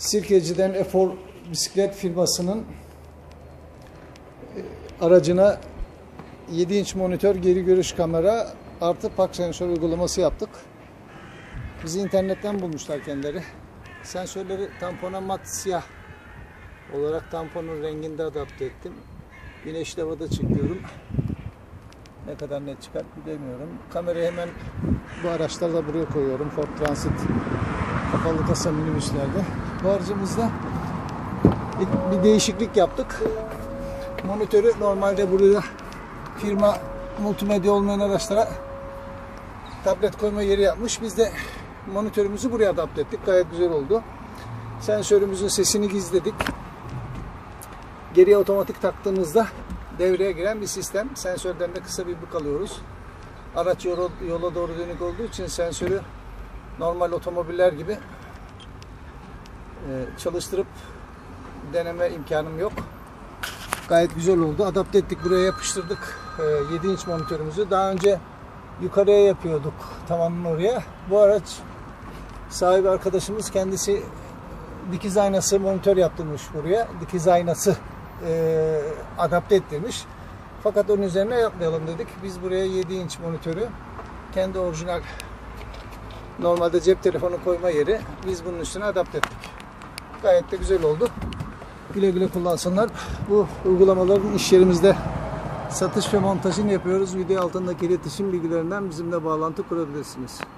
Sirkeci'den Efor bisiklet firmasının aracına 7 inç monitör, geri görüş kamera artı park sensör uygulaması yaptık. Bizi internetten bulmuşlar kendileri. Sensörleri tampona mat siyah olarak tamponun renginde adapte ettim. Güneşli havada çekiyorum. Ne kadar net çıkar bilemiyorum. Kamerayı hemen bu araçlarda buraya koyuyorum. Ford Transit kapalı kasa minibüslerde. Bu aracımızda bir değişiklik yaptık. Monitörü normalde burada firma multimedya olmayan araçlara tablet koyma yeri yapmış. Biz de monitörümüzü buraya adapte ettik. Gayet güzel oldu. Sensörümüzün sesini gizledik. Geriye otomatik taktığımızda devreye giren bir sistem. Sensörden de kısa bir bık alıyoruz. Araç yola doğru dönük olduğu için sensörü normal otomobiller gibi çalıştırıp deneme imkanım yok. Gayet güzel oldu. Adapte ettik. Buraya yapıştırdık 7 inç monitörümüzü. Daha önce yukarıya yapıyorduk, tavanın oraya. Bu araç sahibi arkadaşımız kendisi dikiz aynası monitör yaptırmış buraya. Dikiz aynası adapte ettirmiş. Fakat onun üzerine yapmayalım dedik. Biz buraya 7 inç monitörü kendi orijinal normalde cep telefonu koyma yeri, biz bunun üstüne adapte ettik. Gayet de güzel oldu. Güle güle kullansınlar. Bu uygulamaların iş yerimizde satış ve montajını yapıyoruz. Video altındaki iletişim bilgilerinden bizimle bağlantı kurabilirsiniz.